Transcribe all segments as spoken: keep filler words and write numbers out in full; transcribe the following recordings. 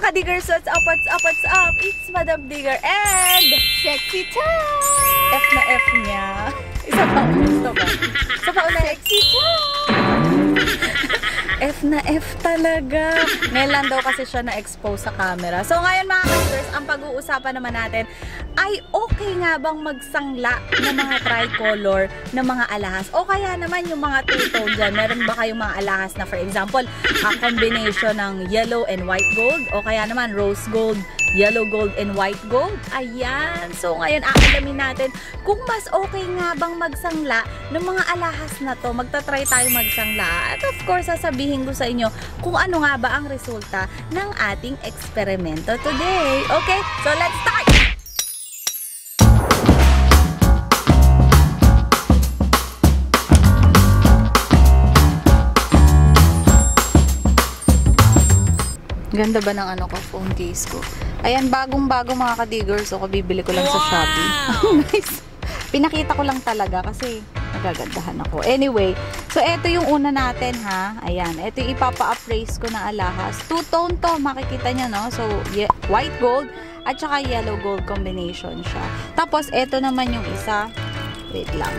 ka-diggers, what's up, what's up, what's up? It's Madam Digger and Sexy time! F na F niya. Isa pa ulit, ito ba? Isa pa ulit. Sexy time! F na F talaga. Ngayon lang daw kasi siya na-expose sa camera. So ngayon mga ka-diggers, ang pag-uusapan naman natin ay okay nga bang magsangla ng mga tricolor na mga alahas? O kaya naman yung mga two-tone dyan. Meron ba kayong mga alahas na for example, a combination ng yellow and white gold? O kaya naman rose gold, yellow gold and white gold? Ayan. So ngayon aalamin natin kung mas okay nga bang magsangla ng mga alahas na to. Magta-try tayo magsangla. At of course, sasabihin ko sa inyo kung ano nga ba ang resulta ng ating eksperimento today. Okay? So let's start! Ganda ba ng ano ko, phone case ko? Ayan, bagong-bago mga ka-diggers. So, bibili ko lang sa Shopee. Nice. Pinakita ko lang talaga kasi nagagandahan ako. Anyway, so eto yung una natin ha. Ayan, eto yung ipapa-appraise ko na alahas. Two-tone to, makikita nyo no? So, white gold at saka yellow gold combination siya. Tapos, eto naman yung isa. Wait lang.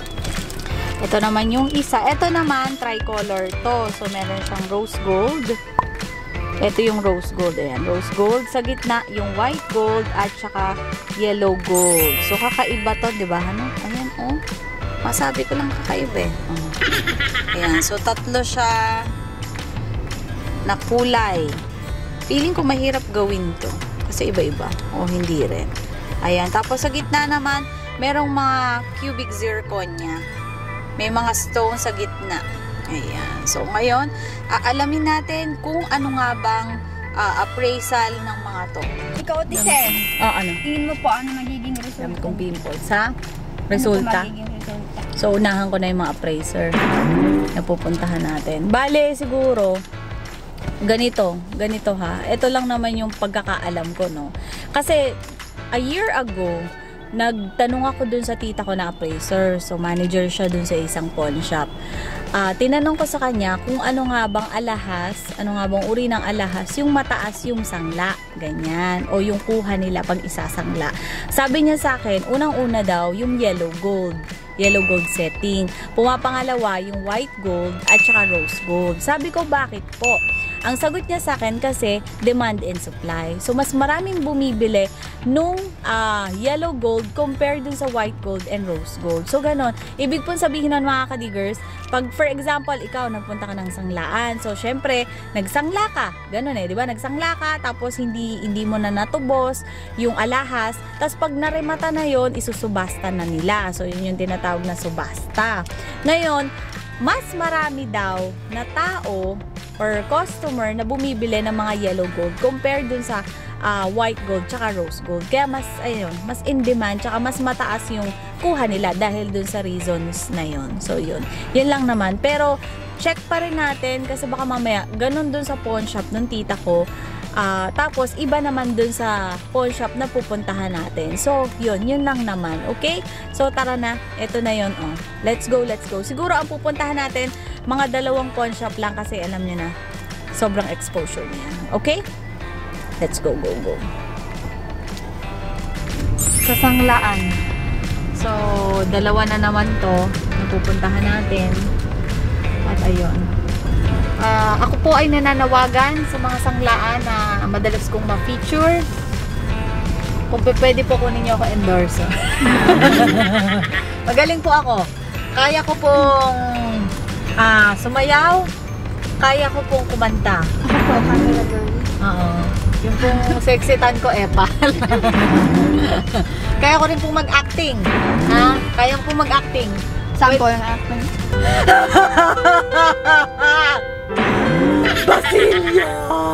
Ito naman yung isa. Ito naman, tricolor to. So, meron siyang rose gold. Ito yung rose gold. Ayan, rose gold. Sa gitna, yung white gold at saka yellow gold. So, kakaiba to, di ba? Ano? Ayan, oh. Masabi ko lang kakaiba eh. Oh. Ayan, so tatlo siya na kulay. Feeling ko mahirap gawin to. Kasi iba-iba. O, hindi rin. Ayan, tapos sa gitna naman, merong mga cubic zirconia. May mga stone sa gitna. Ayan. So, ngayon, aalamin natin kung ano nga bang uh, appraisal ng mga to. Ikaw, Tise. Oh, ano? Tingin mo po ano magiging Alam resulta? kong pimples, ha? Resulta? Ano magiging resulta? So, unahan ko na yung mga appraiser na pupuntahan natin. Bale, siguro, ganito. Ganito, ha? Ito lang naman yung pagkakaalam ko, no? Kasi, a year ago, nagtanong ako dun sa tita ko na appraiser. So, manager siya dun sa isang pawn shop. Uh, tinanong ko sa kanya kung ano nga bang alahas, ano nga bang uri ng alahas, yung mataas yung sangla, ganyan. O yung kuha nila pag isasangla. Sabi niya sa akin, unang-una daw, yung yellow gold. Yellow gold setting. Pumapangalawa, yung white gold at saka rose gold. Sabi ko, bakit po? Ang sagot niya sa akin kasi demand and supply. So, mas maraming bumibili nung uh, yellow gold compared dun sa white gold and rose gold. So, ganon. Ibig pong sabihin nun mga ka-diggers, pag for example, ikaw nagpunta ka ng sanglaan. So, syempre, nagsangla ka. Ganon eh, di ba? Nagsangla ka, tapos hindi, hindi mo na natubos yung alahas. Tapos, pag naremata na yon, isusubasta na nila. So, yun yung tinatawag na subasta. Ngayon, mas marami daw na tao or customer na bumibili ng mga yellow gold compared dun sa uh, white gold tsaka rose gold. Kaya mas, ayun, mas in demand tsaka mas mataas yung kuha nila dahil dun sa reasons na yun. So, yun. Yun lang naman. Pero, check pa rin natin kasi baka mamaya, ganun dun sa pawn shop nung tita ko. Uh, tapos, iba naman dun sa pawn shop na pupuntahan natin. So, yun. Yun lang naman. Okay? So, tara na. Ito na yun. Oh. Let's go, let's go. Siguro, ang pupuntahan natin, mga dalawang pawn shop lang kasi alam nyo na, sobrang exposure niya. Okay? Let's go, go, go. Sasanglaan. So, dalawa na naman to na pupuntahan natin. At ayun. Uh, ako po ay nananawagan sa mga sanglaan na madalas kong ma-feature. Kung pwede po kunin niyo ako endorse. Magaling po ako. Kaya ko pong uh, sumayaw. Kaya ko pong kumanta. Oo. Yung pong sexitan ko, epal. Kaya ko rin pong mag-acting. Ha? Kaya ko pong mag-acting. Sample ng acting. Basilya!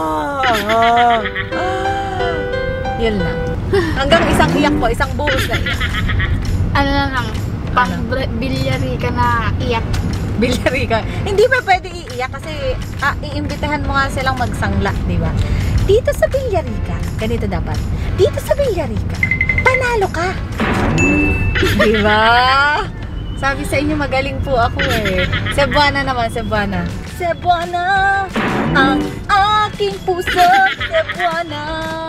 Yun lang. Hanggang isang iyak po, isang buhos na iyak. Ano na lang, pang bilyari ka na iyak. Bilyari ka. Hindi pa pwede iiyak kasi ah, iimbitahan mo nga silang magsangla, di ba? Dito sa Bilyarica, ganito dapat. Dito sa Bilyarica, panalo ka. Di ba? Sabi sa inyo magaling po ako eh. Cebuana naman, Cebuana. Cebuana, ang aking puso, Cebuana.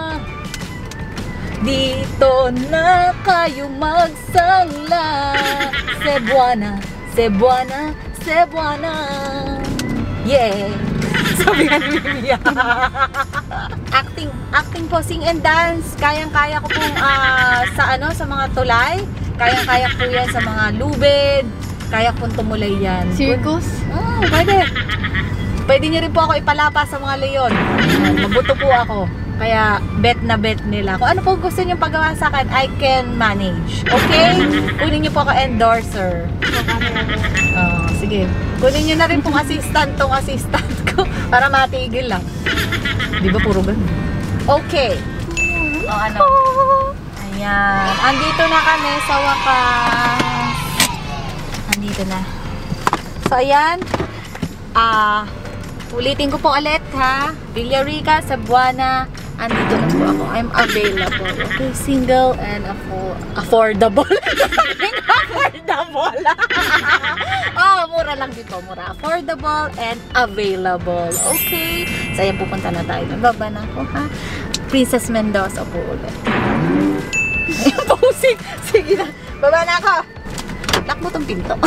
Dito na kayo magsangla. Cebuana, Cebuana, Cebuana. Yeah. Sabi nga ni Mia. Acting, acting po, sing and dance. Kayang-kaya ko pong ah, sa ano, sa mga tulay. Kayang-kaya po yan sa mga lubid. Kaya pong tumulay yan. Circus? Oh, pwede. Pwede niyo rin po ako ipalapa sa mga leon. Mabuto po ako. Kaya bet na bet nila. Kung ano po gusto niyo pagawa sa akin, I can manage. Okay? Kunin niyo po ako endorser. Oh, sige. Kunin niyo na rin pong assistant tong assistant ko para matigil lang. Di ba puro ganun? Okay. O oh, ano? Ayan. Andito na kami sa wakas. Andito na. So, ayan. Ah, ulitin ko po ulit ha. Villarica, Cebuana. Andito na po ako. I'm available. Okay, single and affo- affordable. Affordable. Oh, mura lang dito. Mura. Affordable and available. Okay. So, ayan, pupunta na tayo. Baba na ako, ha? Princess Mendoza po ulit. Ayan, posing. Sige na. Baba na ako. Lock mo tong pinto.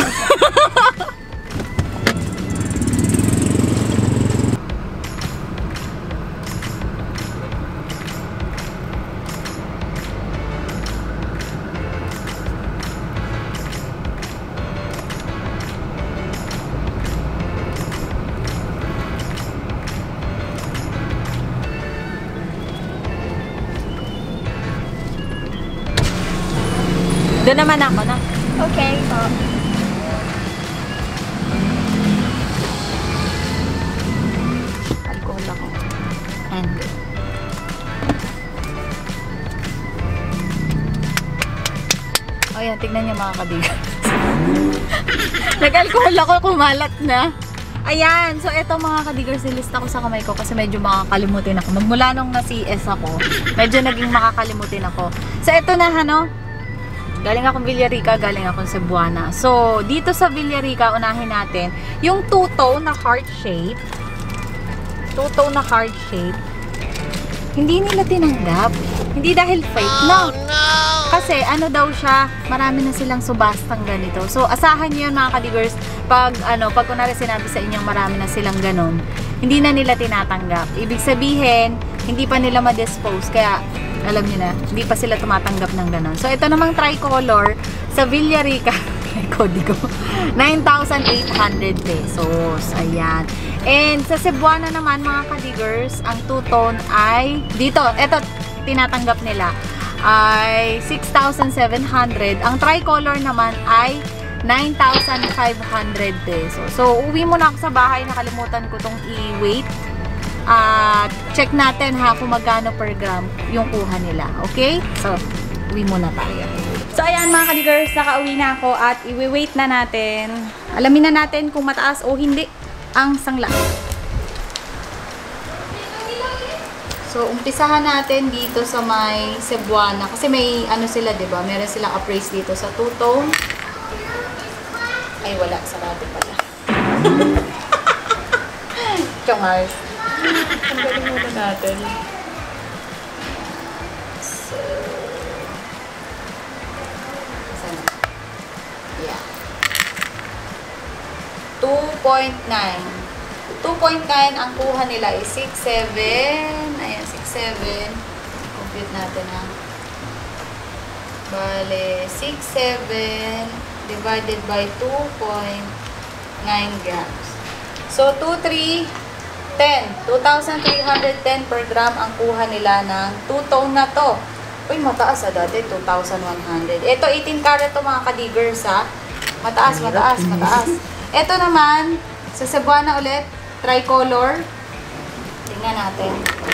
Doon naman ako na. Okay. Oh. Alcohol ako. And oh yan, tignan niyo mga kadiga. Nag-alcohol ako, kumalat na. Ayan, so eto mga kadigers, nilista ko sa kamay ko kasi medyo makakalimutin ako. Magmula nung na-C S ako, medyo naging makakalimutin ako. So eto na, ano? Galing akong Villarica, galing akong Cebuana. So, dito sa Villarica, unahin natin yung two-tone na heart shape. Two-tone na heart shape. Hindi nila tinanggap. Hindi dahil fake, no. Kasi ano daw siya, marami na silang subastang ganito. So, asahan niyo yun mga kadigers, pag, ano, pag kunwari sinabi sa inyong marami na silang ganon, hindi na nila tinatanggap. Ibig sabihin, hindi pa nila ma-dispose. Kaya, alam niyo na, hindi pa sila tumatanggap ng ganon. So, ito namang tricolor sa Villarica, kodigo, nine thousand eight hundred pesos. Ayan. And sa Cebuana naman, mga kadigers, ang two-tone ay, dito, ito, tinatanggap nila, ay six thousand seven hundred. Ang tricolor naman ay nine thousand five hundred pesos. So, uwi muna ako sa bahay. Nakalimutan ko tong i-weight. At uh, check natin ha kung magkano per gram yung kuha nila. Okay? So, uwi muna tayo. So, ayan mga kadigers, nakauwi na ako at i-weight na natin. Alamin na natin kung mataas o hindi ang sangla. So, umpisahan natin dito sa may Cebuana. Kasi may ano sila, diba? Meron silang appraise dito sa two-tone. Ay, wala. Sarado pala. Chongars. Ang galing muna natin. So, sana. Yeah. two point nine. two point nine ang kuha nila is six seven. Ayan, six seven. Complete natin ha. Bale, six seven divided by two point nine grams. So, two three ten. two thousand three hundred ten per gram ang kuha nila ng two-tone na to. Uy, mataas ah dati. two thousand one hundred. Ito, eighteen karat to mga kadigers ha. Mataas, mataas, mataas. Ito naman, sa Cebuana ulit, tricolor. Tingnan natin.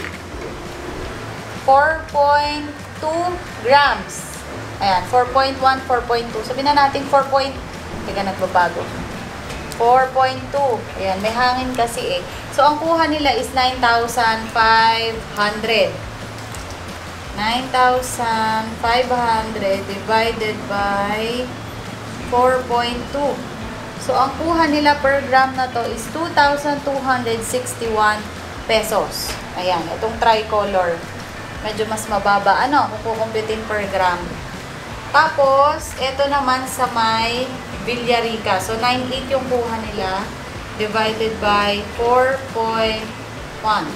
four point two grams. Ayan, four point one, four point two. Sabihin na natin four. Teka, nagbabago. four point two. Ayan, may hangin kasi eh. So, ang kuha nila is nine thousand five hundred. nine thousand five hundred divided by four point two. So, ang kuha nila per gram na to is two thousand two hundred sixty-one pesos. Ayan, itong tricolor. Medyo mas mababa. Ano, kung kukumpitin per gram. Tapos, ito naman sa may Villarica. So, nine point eight yung kuha nila. Divided by four point one.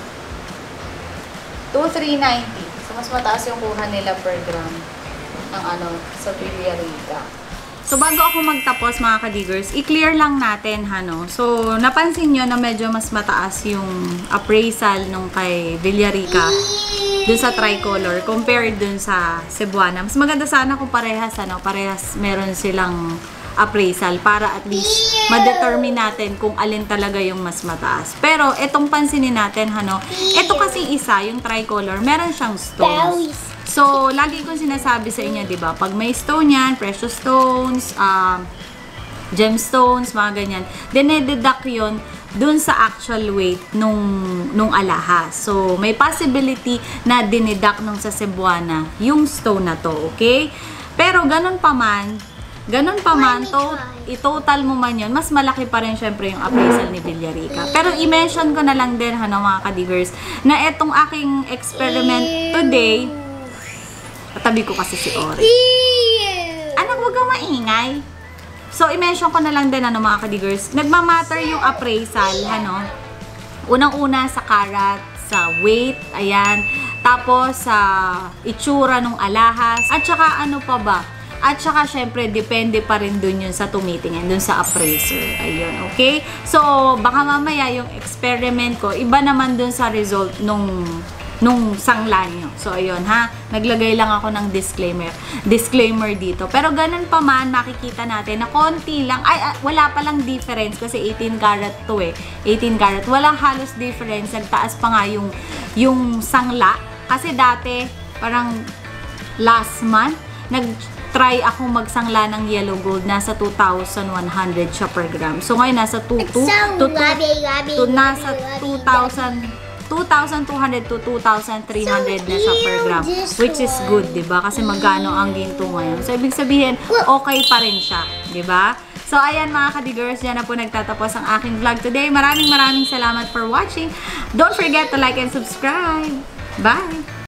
two thousand three hundred ninety. So, mas mataas yung kuha nila per gram ng ano, sa Villarica. So, bago ako magtapos, mga ka-diggers, i-clear lang natin, ha, no? So, napansin nyo na medyo mas mataas yung appraisal nung kay Villarica dun sa tricolor compared dun sa Cebuana. Mas maganda sana kung parehas, ano, parehas meron silang appraisal para at least ma-determine natin kung alin talaga yung mas mataas. Pero, etong pansinin natin, ano, eto kasi isa, yung tricolor, meron siyang stones. So, lagi kong sinasabi sa inyo, di ba? Pag may stone yan, precious stones, um, gemstones, mga ganyan, dinededuct yun dun sa actual weight nung, nung alahas. So, may possibility na dineduct nung sa Cebuana yung stone na to, okay? Pero, ganun pa man, ganun pa man, to, i-total mo man yun, mas malaki pa rin syempre yung appraisal ni Villarica. Pero, i-mention ko na lang din, ano, mga ka-diggers, na etong aking experiment today, tabi ko kasi si Ori. Anak, wag kang maingay. So, i-mention ko na lang din, ano, mga ka-diggers, nagmamatter yung appraisal, ano, unang-una sa karat, sa weight, ayan, tapos sa itsura ng alahas, at saka ano pa ba? At saka, syempre, depende pa rin dun yun sa tumitingin, dun sa appraiser. Ayun, okay? So, baka mamaya yung experiment ko, iba naman dun sa result nung nung sangla nyo. So, ayun, ha? Naglagay lang ako ng disclaimer. Disclaimer dito. Pero, ganun pa man, makikita natin na konti lang. Ay, ah, wala palang difference kasi eighteen karat to eh. eighteen karat. Walang halos difference. Nagtaas pa nga yung, yung sangla. Kasi dati, parang last month, nag-try ako magsangla ng yellow gold. Nasa two thousand one hundred siya per gram. So, ngayon, nasa two thousand two thousand two hundred to two thousand three hundred na siya per gram. Which is good, diba? Kasi magkano ang ginto ngayon. So, ibig sabihin, okay pa rin siya. Diba? So, ayan mga ka-diggers, dyan na po nagtatapos ang aking vlog today. Maraming maraming salamat for watching. Don't forget to like and subscribe. Bye!